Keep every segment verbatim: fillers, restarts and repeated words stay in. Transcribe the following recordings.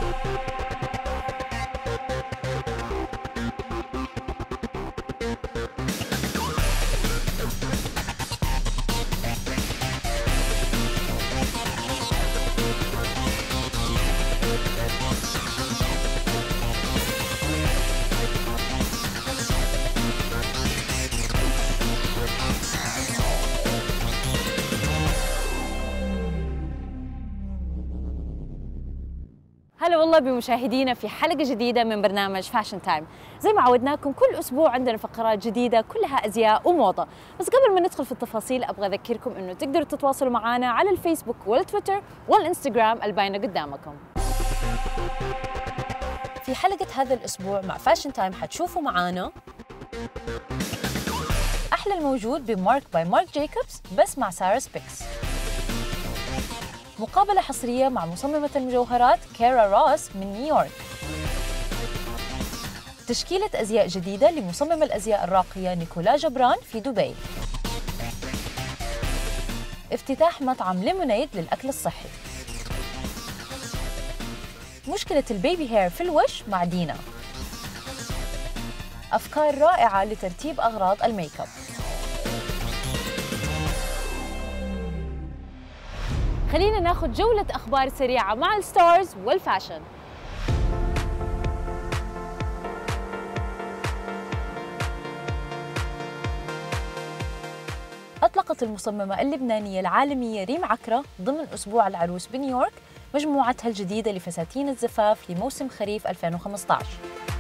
هلا والله بمشاهدينا في حلقة جديدة من برنامج فاشن تايم. زي ما عودناكم كل أسبوع عندنا فقرات جديدة كلها أزياء وموضة، بس قبل ما ندخل في التفاصيل أبغى أذكركم إنه تقدروا تتواصلوا معنا على الفيسبوك والتويتر والإنستغرام الباينة قدامكم. في حلقة هذا الأسبوع مع فاشن تايم حتشوفوا معانا أحلى الموجود بمارك باي مارك جيكوبس بس مع سارة سبيكس، مقابلة حصرية مع مصممة المجوهرات كيرا روس من نيويورك، تشكيلة أزياء جديدة لمصمم الأزياء الراقية نيكولا جبران في دبي، افتتاح مطعم ليمونيد للأكل الصحي، مشكلة البيبي هير في الوش مع دينا، أفكار رائعة لترتيب أغراض الميك اب. خلينا ناخذ جولة أخبار سريعة مع الستارز والفاشن. أطلقت المصممة اللبنانية العالمية ريم عكرة ضمن أسبوع العروس بنيويورك مجموعتها الجديدة لفساتين الزفاف لموسم خريف ألفين وخمسة عشر.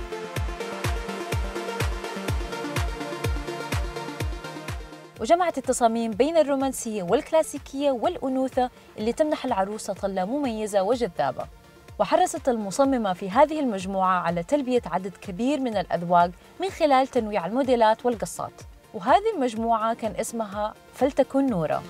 وجمعت التصاميم بين الرومانسية والكلاسيكية والأنوثة اللي تمنح العروسة طلة مميزة وجذابة. وحرصت المصممة في هذه المجموعة على تلبية عدد كبير من الأذواق من خلال تنويع الموديلات والقصات، وهذه المجموعة كان اسمها فلتكن نورة.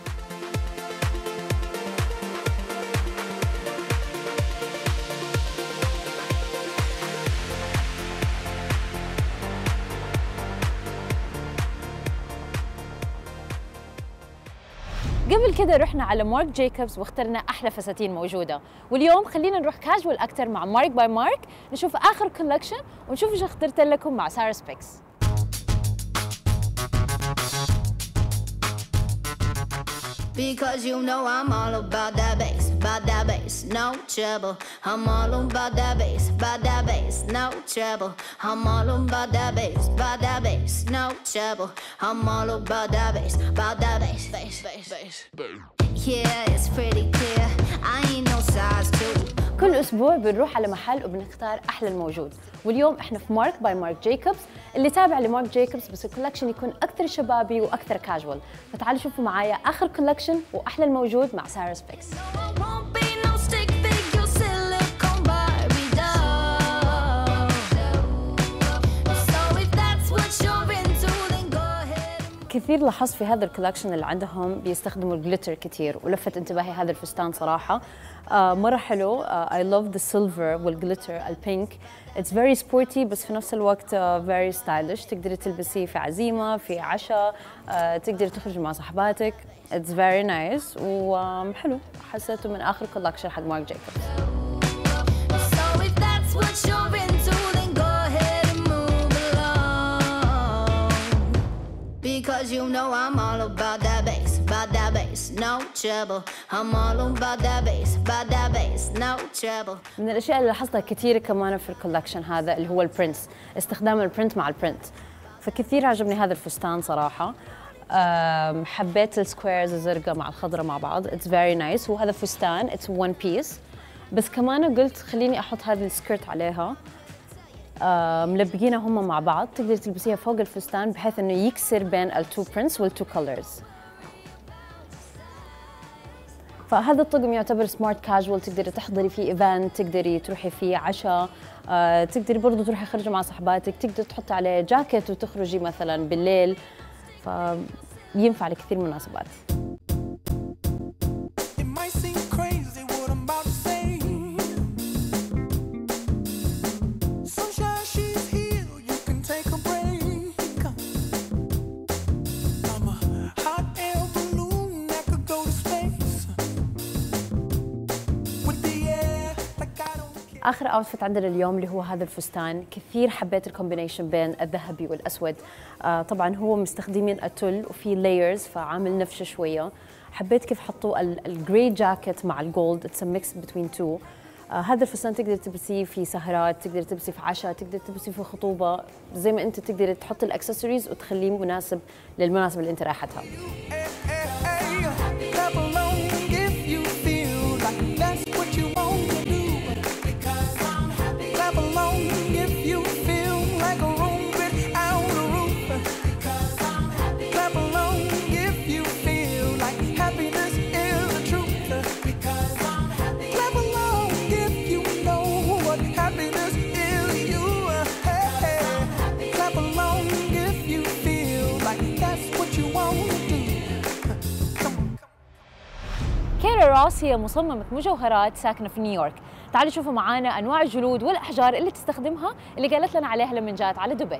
قبل كده رحنا على مارك جيكوبس واخترنا أحلى فساتين موجودة، واليوم خلينا نروح كاجوال أكتر مع مارك باي مارك، نشوف آخر كولكشن ونشوف إيش اخترت لكم مع سارة سبيكس. Because you know I'm all about that bass, about that bass, no trouble. I'm all about that bass, about that bass, no trouble. I'm all about that bass, about that bass, no trouble. I'm all about that bass, about that bass, bass, bass, bass. Yeah, it's pretty clear. I ain't no size two. كل أسبوع بنروح على محل وبنختار أحلى الموجود، واليوم إحنا في مارك باي مارك جيكوبس اللي تابع لمارك جيكوبس، بس الكولكشن يكون أكثر شبابي وأكثر كاجوال. فتعالوا شوفوا معايا آخر كولكشن وأحلى الموجود مع سارة سبيكس. كثير لاحظت في هذا الكولكشن اللي عندهم بيستخدموا الجليتر كثير، ولفت انتباهي هذا الفستان صراحة آه مرة حلو. آه I love the silver والجليتر البينك. It's very sporty بس في نفس الوقت آه very stylish. تقدري تلبسيه في عزيمة، في عشاء، آه تقدري تخرجي مع صحباتك. It's very nice وحلو. حسيته من آخر كولكشن حق مارك جيكوبس. Because you know I'm all about that bass, about that bass, no trouble. I'm all about that bass, about that bass, no trouble. من الأشياء اللي لاحظتها كثير كمان في الكولكشن هذا اللي هو البرنتس، استخدام البرنت مع البرنت. فكثير عجبني هذا الفستان صراحة. حبيت السكويرز الزرقاء مع الخضراء مع بعض. It's very nice. وهذا فستان it's one piece. بس كمان قلت خليني أحط هذا السكيرت عليها. آه ملبقينها هم مع بعض، تقدري تلبسيها فوق الفستان بحيث انه يكسر بين التو برنتس والتو كولرز. فهذا الطقم يعتبر سمارت كاجوال، تقدري تحضري فيه ايفنت، تقدري تروحي فيه عشاء، آه تقدري برضه تروحي خرجي مع صحباتك، تقدري تحطي عليه جاكيت وتخرجي مثلا بالليل، فينفع لكثير مناسبات. اخر اوتفيت عندنا اليوم اللي هو هذا الفستان، كثير حبيت الكومبينيشن بين الذهبي والاسود. آه طبعا هو مستخدمين اتول وفي لايرز فعامل نفشه شويه. حبيت كيف حطوا الجراي جاكيت مع الجولد، اتس ميكس بتوين تو. هذا الفستان تقدر تلبسيه في سهرات، تقدر تلبسيه في عشاء، تقدر تلبسيه في خطوبه، زي ما انت تقدر تحط الاكسسوارز وتخليه مناسب للمناسبه اللي انت رايحتها. كيرا روس هي مصممة مجوهرات ساكنة في نيويورك. تعالوا شوفوا معانا أنواع الجلود والأحجار اللي تستخدمها اللي قالت لنا عليها لما جات على دبي.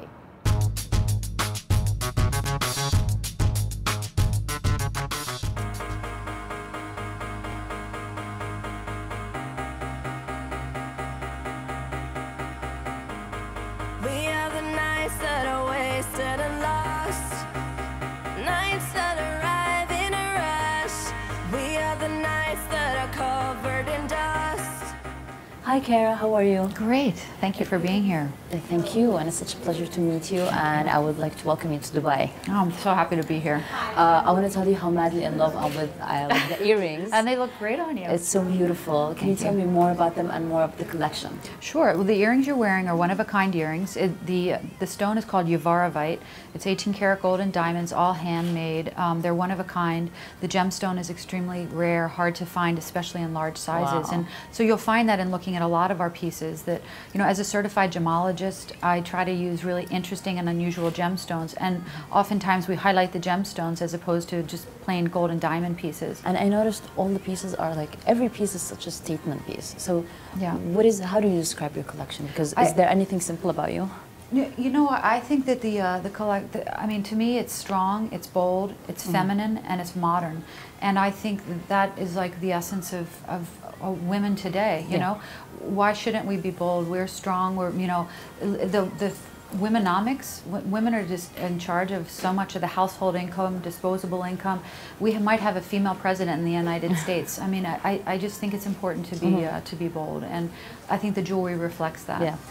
Hi Kara, how are you? Great, thank you for being here. Thank you, and it's such a pleasure to meet you, and I would like to welcome you to Dubai. Oh, I'm so happy to be here. Uh, I want to tell you how madly in love I'm with uh, the earrings. And they look great on you. It's so beautiful. Can thank you tell you. me more about them and more of the collection? Sure. Well, the earrings you're wearing are one-of-a-kind earrings. It, the, the stone is called Yavaravite. It's eighteen karat gold and diamonds, all handmade. Um, they're one-of-a-kind. The gemstone is extremely rare, hard to find, especially in large sizes. Wow. And so you'll find that in looking at a lot of our pieces that, you know, as a certified gemologist, I try to use really interesting and unusual gemstones. And oftentimes we highlight the gemstones as opposed to just plain gold and diamond pieces. And I noticed all the pieces are like, every piece is such a statement piece. So yeah. what is, how do you describe your collection? Because is I, there anything simple about you? You know, I think that the uh, the collect. The, I mean, to me, it's strong, it's bold, it's mm. feminine, and it's modern. And I think that, that is like the essence of of, of women today. You yeah. know, why shouldn't we be bold? We're strong. We're you know, the the womenomics. Women are just in charge of so much of the household income, disposable income. We might have a female president in the United States. I mean, I I just think it's important to be mm-hmm. uh, to be bold, and I think the jewelry reflects that. Yeah.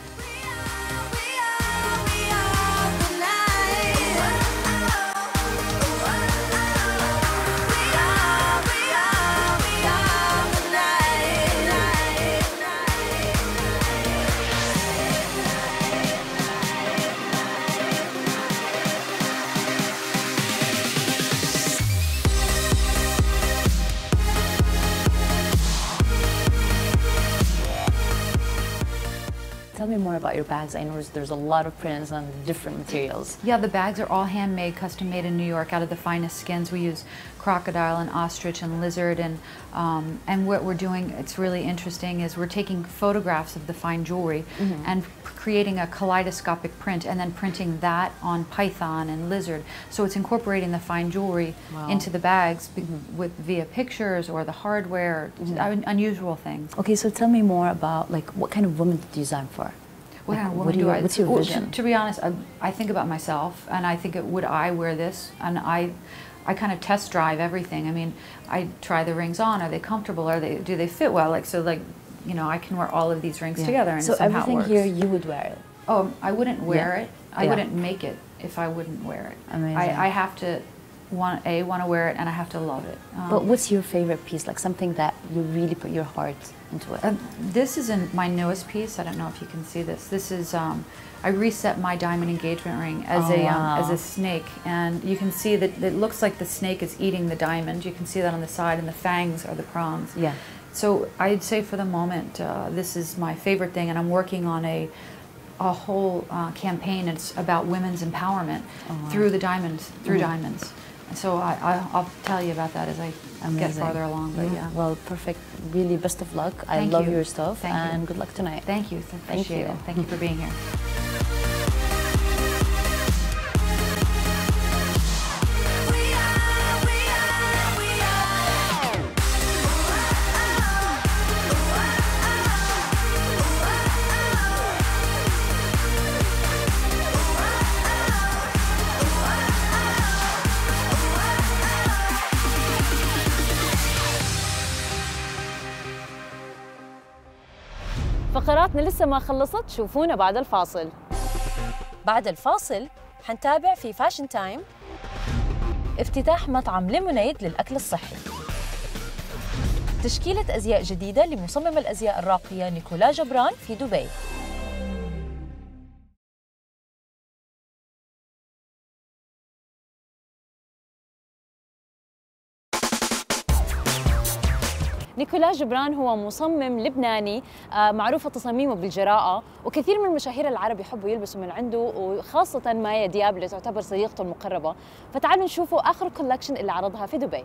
Tell me more about your bags. I noticed there's a lot of prints on different materials. Yeah, the bags are all handmade, custom made in New York out of the finest skins. We use crocodile and ostrich and lizard, and um, and what we're doing, it's really interesting, is we're taking photographs of the fine jewelry mm-hmm. and creating a kaleidoscopic print and then printing that on python and lizard. So it's incorporating the fine jewelry wow. into the bags mm-hmm. with via pictures or the hardware, mm-hmm. unusual things. Okay, so tell me more about like what kind of woman did you design for? What kind of woman what do, do you, I? What's your vision? Well, to, to be honest, I, I think about myself, and I think, it, would I wear this? And I, I kind of test drive everything. I mean, I try the rings on. Are they comfortable? Are they? Do they fit well? Like so, like you know, I can wear all of these rings yeah. together, and so somehow everything it works. here you would wear it. Oh, I wouldn't wear yeah. it. I yeah. wouldn't make it if I wouldn't wear it. Amazing. I, I have to want a want to wear it, and I have to love it. Um, but what's your favorite piece? Like something that you really put your heart into it. Uh, this is in my newest piece. I don't know if you can see this. This is um, I reset my diamond engagement ring as oh, a wow. um, as a snake, and you can see that it looks like the snake is eating the diamond. You can see that on the side, and the fangs are the prongs. Yeah. So I'd say for the moment, uh, this is my favorite thing, and I'm working on a a whole uh, campaign. It's about women's empowerment oh, wow. through the diamonds, through mm-hmm. diamonds. So I, I, I'll tell you about that as I Amazing. get farther along. But yeah. yeah. Well, perfect. Really, best of luck. I Thank love you. your stuff, Thank and you. good luck tonight. Thank you. Appreciate Thank you. it. Thank you for being here. فقراتنا لسه ما خلصت، شوفونا بعد الفاصل. بعد الفاصل حنتابع في فاشن تايم افتتاح مطعم ليمونيد للأكل الصحي، تشكيلة أزياء جديدة لمصمم الأزياء الراقية نيكولا جبران في دبي. نيكولا جبران هو مصمم لبناني معروفة تصاميمه بالجراءة، وكثير من المشاهير العرب يحبوا يلبسوا من عنده، وخاصة مايا دياب اللي تعتبر صديقته المقربة. فتعالوا نشوفوا آخر كولكشن اللي عرضها في دبي.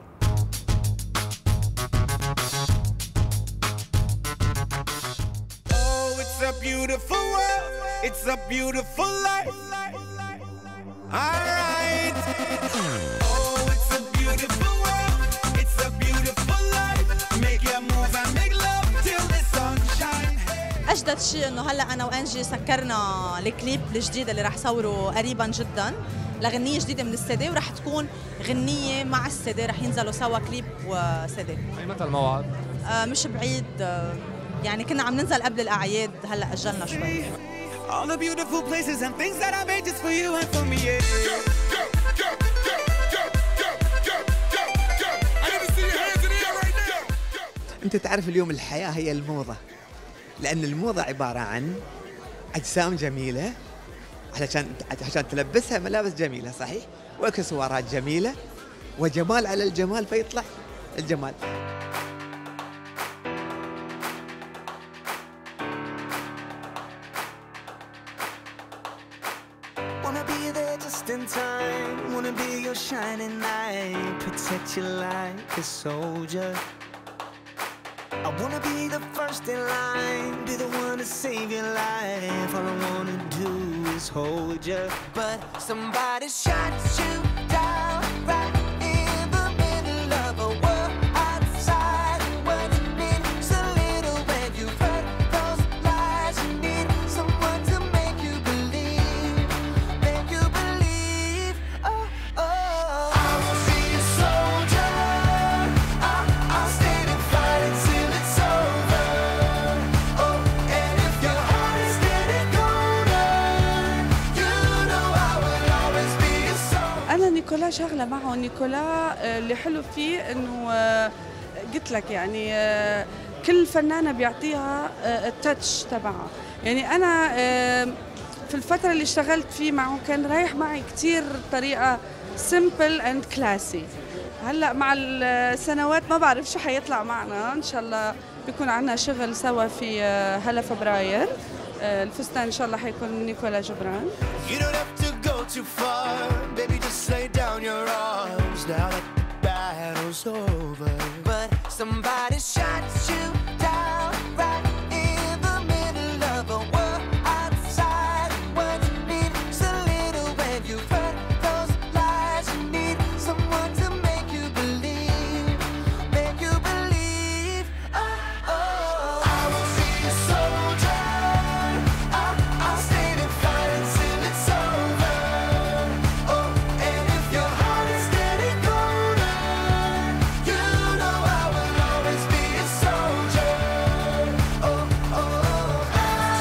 أجدد شيء إنه هلا أنا وأنجي سكرنا الكليب الجديد اللي رح صوره قريبا جدا لغنية جديدة من السيدي، ورح تكون غنية مع السيدي، رح ينزلوا سوا كليب وسيدي. أي متى الموعد؟ آه مش بعيد، آه يعني كنا عم ننزل قبل الأعياد، هلا أجلنا شوي. أنت تعرف اليوم الحياة هي الموضة، لأن الموضة عبارة عن أجسام جميلة علشان عشان تلبسها ملابس جميلة، صحيح؟ وإكسسوارات جميلة وجمال على الجمال فيطلع الجمال. I wanna be the first in line, be the one to save your life. All I wanna do is hold you, but somebody shot you down right in the middle of a world outside. What means a little when you've heard those lies. You need someone to make you believe, make you believe. Oh, oh. I will be a soldier. I, I'll stand and fight until it's over. Oh, and if your heart is getting colder, you know I will always be a soldier. أنا نيكولا شغلة معه. نيكولا اللي حلو فيه إنه قلت لك يعني كل فنانة بيعطيها التاتش تبعها. يعني أنا في الفترة اللي اشتغلت فيه معه كان رايح معي كتير طريقة simple and classy. هلا مع السنوات ما بعرف شو حيطلع معنا، إن شاء الله بيكون عنا شغل سوا في هلا فبراير. الفستان إن شاء الله حيكون نيكولا جبران. You don't have to go too far, baby, just lay down your arms now that the battle's over. But somebody shot you down right in the middle of a world outside. What means a little when you've heard those lies. You need someone to make you believe, make you believe. Oh, oh. I will be a soldier. I, I'll stand and fight until it's over. Oh, and if your heart is getting colder, you know I will always be a soldier. Oh, oh, oh.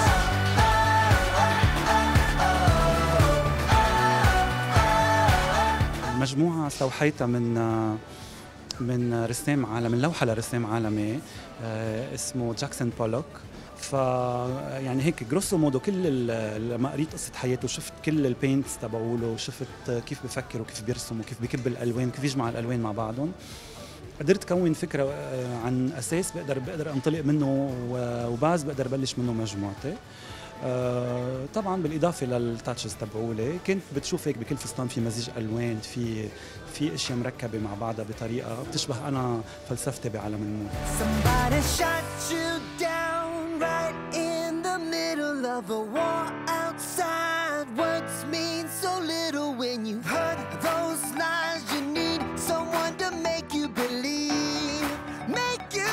المجموعة استوحيتها من من رسام عالمي، من لوحة لرسام عالمي اسمه جاكسون بولوك. ف يعني هيك جروسو مودو كل لما قريت قصة حياته شفت كل البينتس تبعوله، وشفت كيف بفكر وكيف بيرسم وكيف بكب الألوان وكيف يجمع الألوان مع بعضهم. قدرت كون فكرة عن أساس بقدر بقدر أنطلق منه، وبعز بقدر بلش منه مجموعتي. آه طبعا بالاضافه للتاتشز تبعولي كنت بتشوف هيك بكل فستان في مزيج الوان، في في اشياء مركبه مع بعضها بطريقه بتشبه انا فلسفتي بعالم الموت. Somebody shot you down right in the middle of a war outside. Words mean so little when you've heard those lies. You need someone to make you believe, make you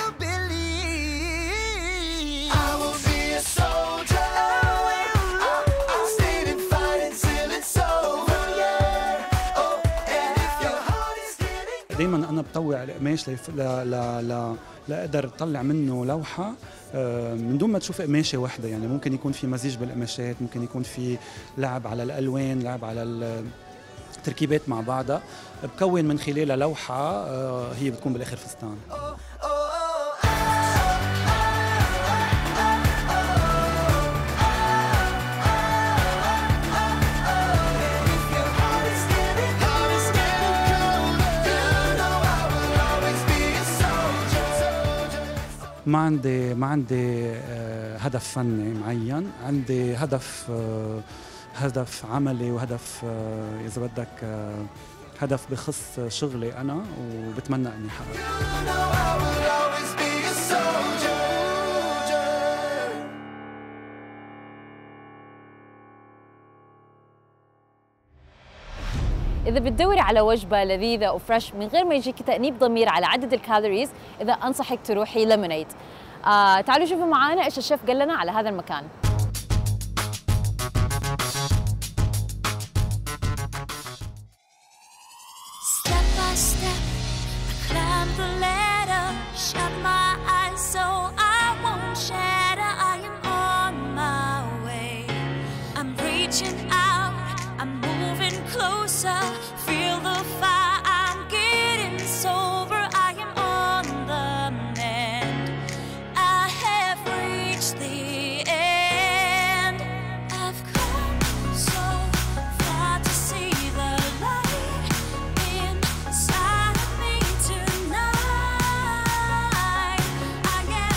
believe. I will be a soldier. دايما انا بطوع القماش ل ل ل لاقدر اطلع منه لوحه من دون ما تشوف قماشه واحده، يعني ممكن يكون في مزيج بالقماشات، ممكن يكون في لعب على الالوان، لعب على التركيبات مع بعضها، بكون من خلالها لوحه هي بتكون بالاخر فستان. ما عندي ما عندي هدف فني معين، عندي هدف هدف عملي وهدف اذا بدك هدف بخص شغلي انا وبتمنى اني احققه. إذا بتدوري على وجبة لذيذة وفريش من غير ما يجيكي تأنيب ضمير على عدد الكالوريز، إذا أنصحك تروحي ليمونيد. آه تعالوا شوفوا معانا إيش الشيف قال لنا على هذا المكان. Step by step, I climb the ladder, shut my eyes so I won't shatter. I am on my way, I'm reaching out, I'm moving closer, feel the fire, I'm getting sober, I am on the mend, I have reached the end, I've come so far to see the light inside of me tonight, I am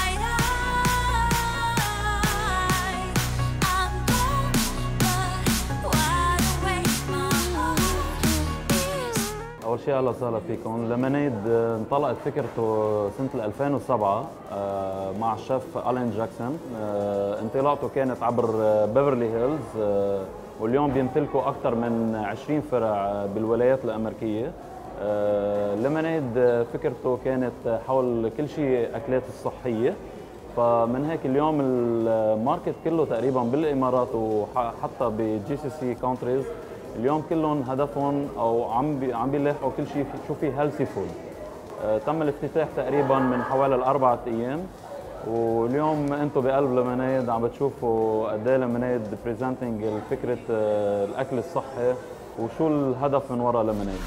bright-eyed, I'm gone but wide awake, my heart is. أول شيء أهلا وسهلا فيكم. ليمونيد انطلقت فكرته سنة ألفين وسبعة مع الشيف ألين جاكسون. انطلاقته كانت عبر بيفرلي هيلز، واليوم بيمتلكوا أكثر من عشرين فرع بالولايات الأمريكية. ليمونيد فكرته كانت حول كل شيء أكلات الصحية، فمن هيك اليوم الماركت كله تقريبا بالإمارات وحتى بجي سي سي كونتريز اليوم كلهم هدفهم او عم بي عم بيلاحقوا كل شيء شو في هيلثي فود. آه تم الافتتاح تقريبا من حوالي الاربعه ايام، واليوم انتم بقلب ليمونيد عم بتشوفوا قد ايه ليمونيد بريزنتنج فكره آه الاكل الصحي وشو الهدف من وراء ليمونيد.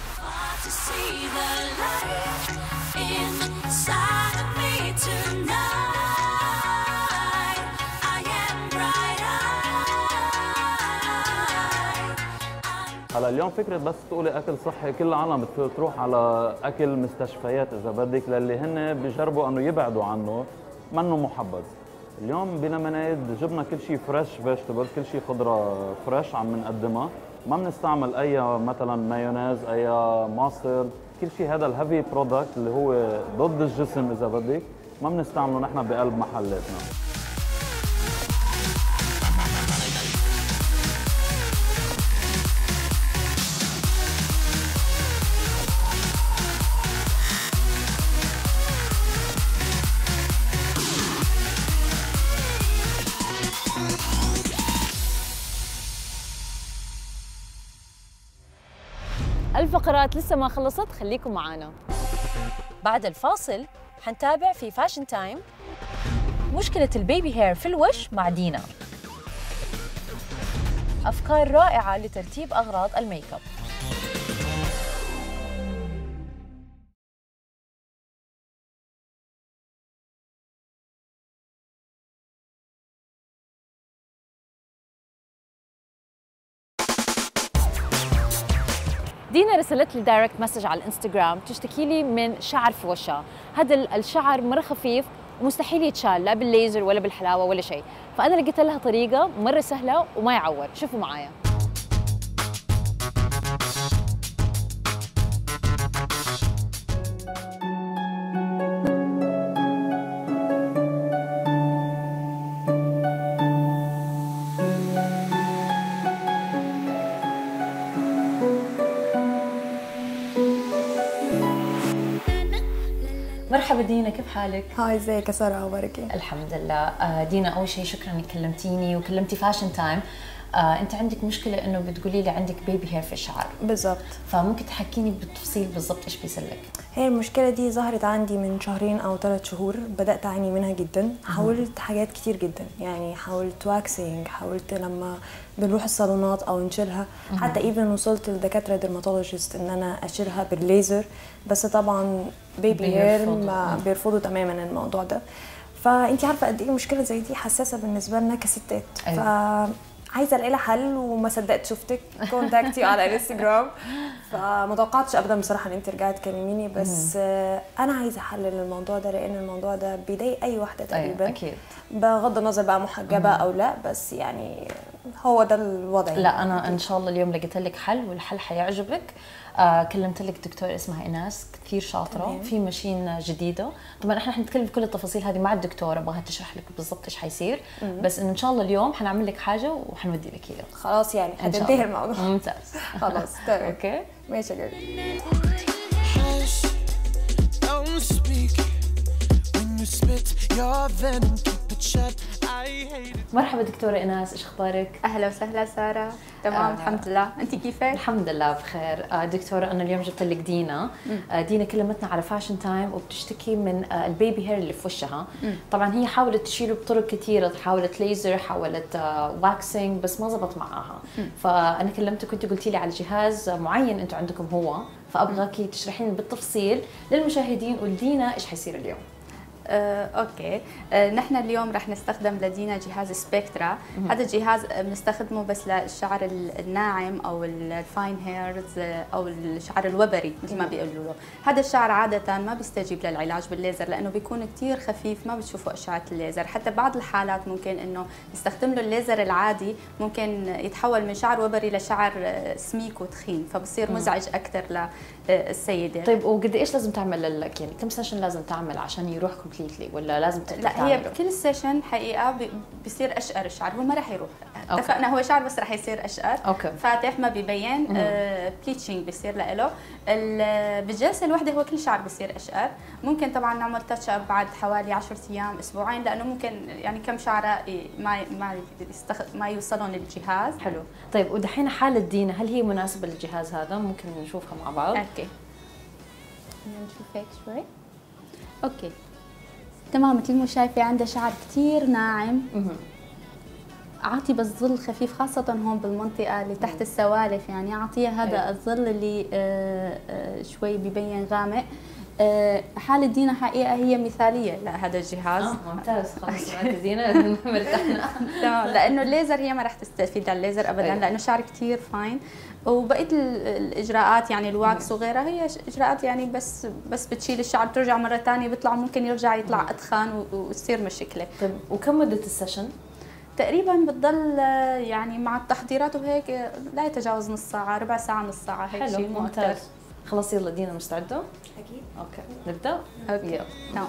هلا اليوم فكرة بس تقولي أكل صحي، كل العالم بتروح على أكل مستشفيات إذا بدك، للي هن بيجربوا إنه يبعدوا عنه، منه محبذ. اليوم بليمونيد جبنا كل شيء فريش فيجيتابل، كل شيء خضرة فريش عم نقدمها، ما بنستعمل أي مثلا مايونيز، أي ماصل، كل شيء هذا الهيفي برودكت اللي هو ضد الجسم إذا بدك، ما بنستعمله نحن بقلب محلاتنا. الفقرات لسه ما خلصت، خليكم معانا. بعد الفاصل حنتابع في فاشن تايم مشكلة البيبي هير في الوش مع دينا، أفكار رائعة لترتيب أغراض الميك اب. دينا رسلت لي دايركت مسج على الانستغرام تشتكي لي من شعر في وشها، هذا الشعر مرة خفيف ومستحيل يتشال لا بالليزر ولا بالحلاوة ولا شيء، فأنا لقيت لها طريقة مرة سهلة وما يعور، شوفوا معايا. مرحبا دينا، كيف حالك؟ هاي ازيك يا سارة، اخبارك ايه؟ الحمد لله. دينا أول شيء شكرا إنك كلمتيني وكلمتي فاشن تايم آه انت عندك مشكله انه بتقولي لي عندك بيبي هير في الشعر. بالظبط. فممكن تحكيني بالتفصيل بالضبط ايش بيصير لك؟ هي المشكله دي ظهرت عندي من شهرين او ثلاث شهور، بدات اعاني منها جدا. حاولت حاجات كتير جدا، يعني حاولت واكسينج، حاولت لما بنروح الصالونات او نشيلها، حتى ايفن وصلت لدكاتره ديرماتولوجيست ان انا اشيلها بالليزر، بس طبعا بيبي هير ما بيرفضوا تماما الموضوع ده. فانت عارفه قد ايه مشكله زي دي حساسه بالنسبه لنا كستات. أيوة. ف عايزه الاقي لها حل، وما صدقت شفتك كونتاكتي على الانستغرام، فما توقعتش ابدا بصراحه ان انت رجعت تكلميني، بس آه انا عايزه احلل الموضوع ده، لان الموضوع ده بيضايق اي واحده تقريبا. أيوة اكيد، بغض النظر بقى محجبه او لا، بس يعني هو ده الوضع. لا انا ان شاء الله اليوم لقيت لك حل، والحل حيعجبك. آه كلمت لك دكتور اسمها ايناس كثير شاطره. مم. في ماشين جديده، طبعا احنا حنتكلم بكل التفاصيل هذه مع الدكتوره، ابغاها تشرح لك بالضبط ايش حيصير. مم. بس ان شاء الله اليوم حنعمل لك حاجه وحنودي لك اياها. خلاص يعني حتنتهي الموضوع. ممتاز. خلاص تمام. اوكي ماشي يا جميل. مرحبا دكتورة إيناس، إيش أخبارك؟ أهلا وسهلا سارة. تمام. آه. الحمد لله، أنت كيفك؟ الحمد لله بخير. آه دكتورة أنا اليوم جبت لك دينا. آه دينا كلمتنا على فاشن تايم وبتشتكي من آه البيبي هير اللي في وشها. مم. طبعا هي حاولت تشيله بطرق كثيرة، حاولت ليزر، حاولت آه واكسينج، بس ما زبط معاها. مم. فأنا كلمتك وأنت قلتي لي على جهاز معين أنتم عندكم هو، فأبغاكي تشرحين بالتفصيل للمشاهدين ولدينا إيش حيصير اليوم. آه، اوكي. آه، نحن اليوم رح نستخدم لدينا جهاز سبيكترا. هذا الجهاز بنستخدمه بس للشعر الناعم او الفاين هيرز او الشعر الوبري مثل ما بيقولوا له. هذا الشعر عاده ما بيستجيب للعلاج بالليزر لانه بيكون كثير خفيف، ما بتشوفوا اشعه الليزر. حتى بعض الحالات ممكن انه نستخدم له الليزر العادي، ممكن يتحول من شعر وبري لشعر سميك وتخين، فبصير مزعج اكثر للسيده. طيب وقد ايش لازم تعمل لك، يعني كم سيشن لازم تعمل عشان يروح كومبليتلي، ولا لازم تقدر لا هي بكل سيشن حقيقه بيصير اشقر الشعر، هو ما راح يروح. أوكي. اتفقنا هو شعر بس راح يصير اشقر. أوكي. فاتح ما بيبين. آه بليتشنج بيصير له. بالجلسه الواحده هو كل شعر بيصير اشقر. ممكن طبعا نعمل تاتش اب بعد حوالي عشرة ايام اسبوعين، لانه ممكن يعني كم شعره ما ما يستخ... ما يوصلون للجهاز. حلو. طيب ودحين حاله دينا هل هي مناسبه للجهاز هذا؟ ممكن نشوفها مع بعض. اوكي نشوف هيك شوي. اوكي تمام. مثل ما شايفه عنده شعر كثير ناعم. اعطي بس ظل خفيف، خاصه هون بالمنطقه اللي تحت السوالف، يعني اعطيها هذا الظل اللي آآ آآ شوي ببين غامق. حالة دينا حقيقة هي مثالية لهذا الجهاز. اه ممتاز. خلاص دينا مرتاحنا. تمام. لأنه الليزر هي ما راح تستفيد على الليزر أبدا. أيوة. لأنه شعر كثير فاين، وبقية الإجراءات يعني الواكس وغيرها هي إجراءات يعني بس بس بتشيل الشعر بترجع مرة ثانية بيطلع، ممكن يرجع يطلع أدخن وتصير مشكلة. طيب وكم مدة السيشن؟ تقريبا بتضل يعني مع التحضيرات وهيك لا يتجاوز نص ساعة، ربع ساعة، نص ساعة، هيك شيء. حلو ممتاز. خلاص يلا دينا مستعدة؟ أكيد. أوكي نبدأ؟ أوكي يلا. تمام.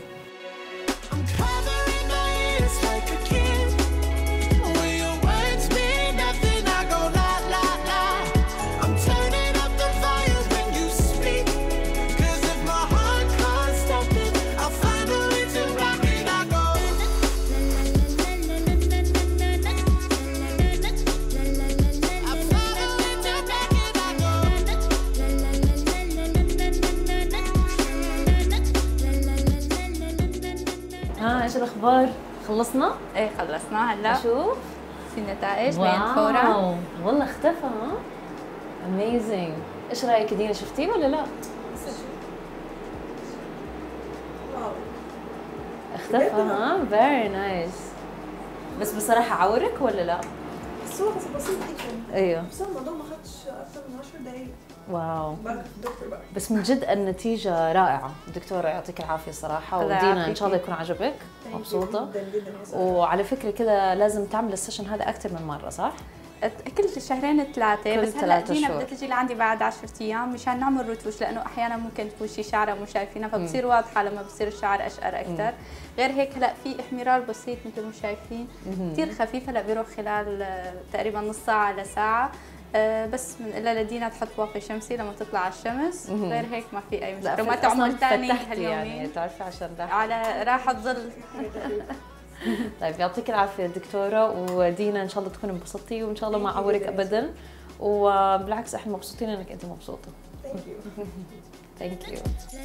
ايش الاخبار؟ خلصنا؟ ايه خلصنا. هلا اشوف في نتائج بين فورا. والله اختفى. ها اميزنج. ايش رايك دينا، شفتيه ولا لا؟ واو اختفى. ها فيري نايس. بس بصراحه عورك ولا لا؟ بس هو بسيط جدا. ايوه بس الموضوع ما خدش اكثر من عشر دقائق. واو. بركة الدكتور بقى. بس من جد النتيجة رائعة، الدكتورة يعطيك العافية صراحة. ودينا إن شاء الله يكون عجبك، مبسوطة. جدا جدا. وعلى فكرة كذا لازم تعمل السيشن هذا أكثر من مرة، صح؟ كل شهرين ثلاثة. كل بس هلا دينا بدها تجي لعندي بعد عشرة أيام مشان نعمل رتوش، لأنه أحيانا ممكن تكون شي شعرة مو شايفينها فبصير واضحة لما بصير الشعر أشقر أكثر. غير هيك هلا في احمرار بسيط مثل ما شايفين، كثير خفيف. هلا بيروح خلال تقريبا نص ساعة لساعة. أه بس من الا لدينا تحط واقي شمسي لما تطلع على الشمس. غير هيك ما في اي مشكله. وما تعمل ثاني يعني تعرفي عشان راحه على راحه ظل. طيب يعطيك العافيه دكتوره، ودينا ان شاء الله تكوني انبسطتي وان شاء الله ما اعورك ابدا، وبالعكس احنا مبسوطين انك انت مبسوطه. ثانك يو.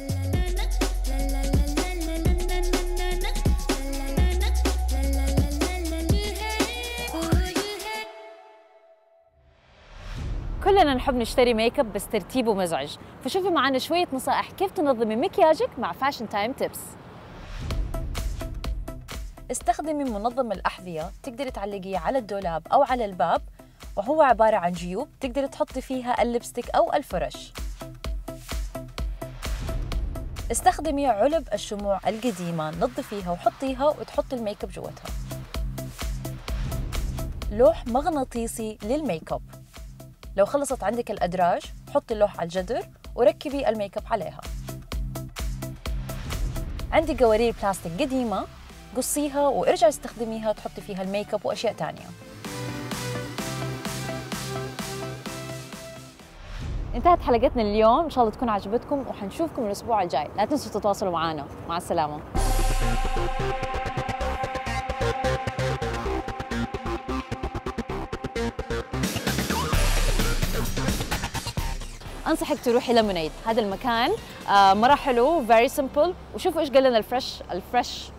كلنا نحب نشتري ميك اب بس ترتيبه مزعج، فشوفي معنا شويه نصائح كيف تنظمي مكياجك مع فاشن تايم تيبس. استخدمي منظم الأحذية، تقدري تعلقيه على الدولاب أو على الباب، وهو عبارة عن جيوب تقدري تحطي فيها اللبستيك أو الفرش. استخدمي علب الشموع القديمة، نظفيها وحطيها وتحطي الميك اب جوتها. لوح مغناطيسي للميك اب، لو خلصت عندك الأدراج حطي اللوح على الجدر وركبي الميك اب عليها. عندي قوارير بلاستيك قديمة، قصيها وارجعي استخدميها تحطي فيها الميك اب واشياء ثانيه. انتهت حلقتنا اليوم، ان شاء الله تكون عجبتكم وحنشوفكم الاسبوع الجاي، لا تنسوا تتواصلوا معنا، مع السلامه. انصحك تروحي ليمونيد، هذا المكان آه مره حلو، فيري سمبل، وشوفوا ايش قال لنا الفريش الفريش